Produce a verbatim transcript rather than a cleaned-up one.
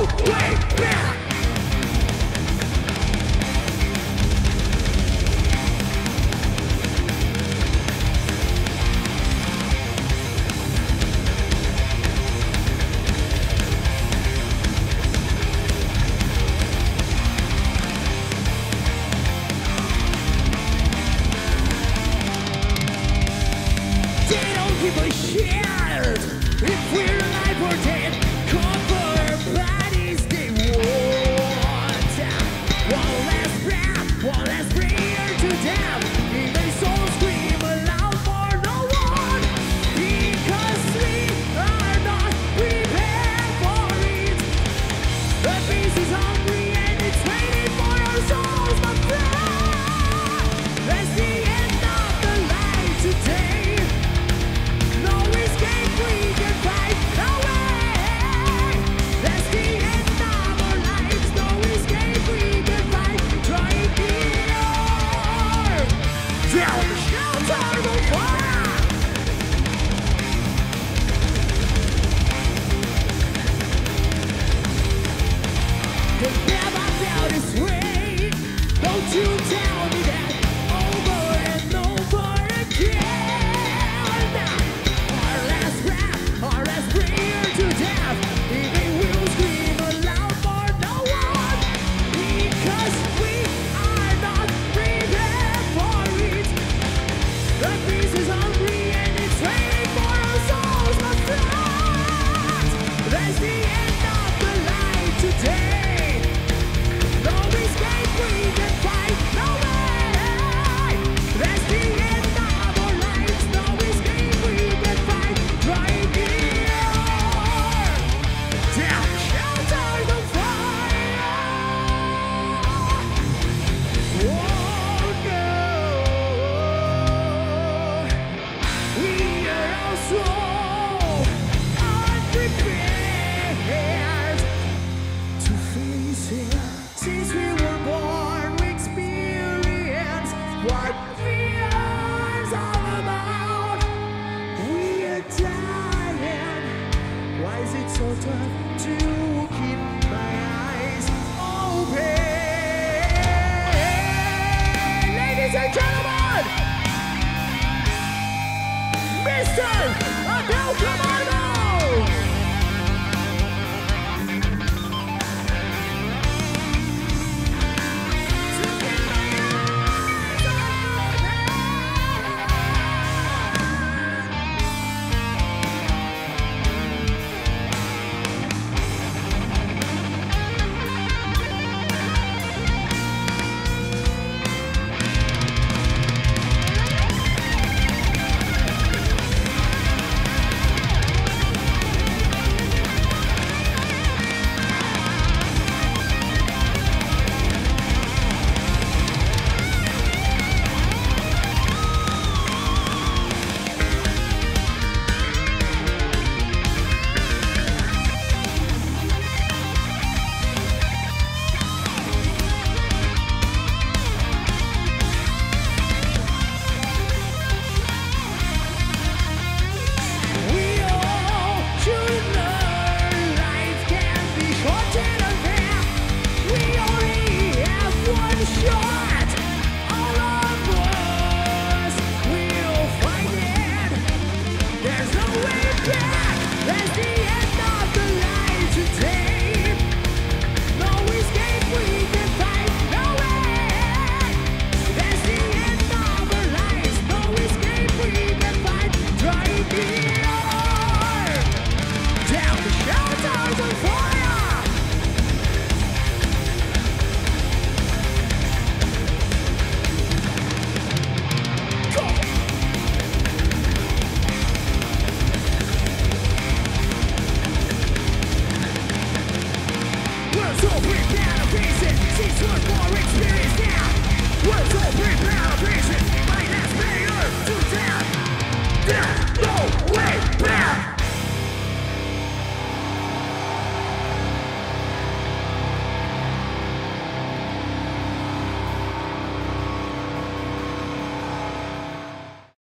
Give a shit if we're alive or dead. Cover our bodies, they want one last breath, one last prayer to death. Even souls scream aloud for no one, because we are not prepared for it. The beast is hungry and it's waiting for our souls, my friend. That's the end of the light today. Don't you tell me that over and over again. Our last breath, our last prayer to death. Even we'll scream aloud for no one, because we are not prepared for it. The beast is hungry and it's waiting for our souls, my friends. That's the end of the light today. Since we were born, we experience what fear's all about. We are dying. Why is it so tough to keep my eyes open? Ladies and gentlemen, Mister Abel Camargo!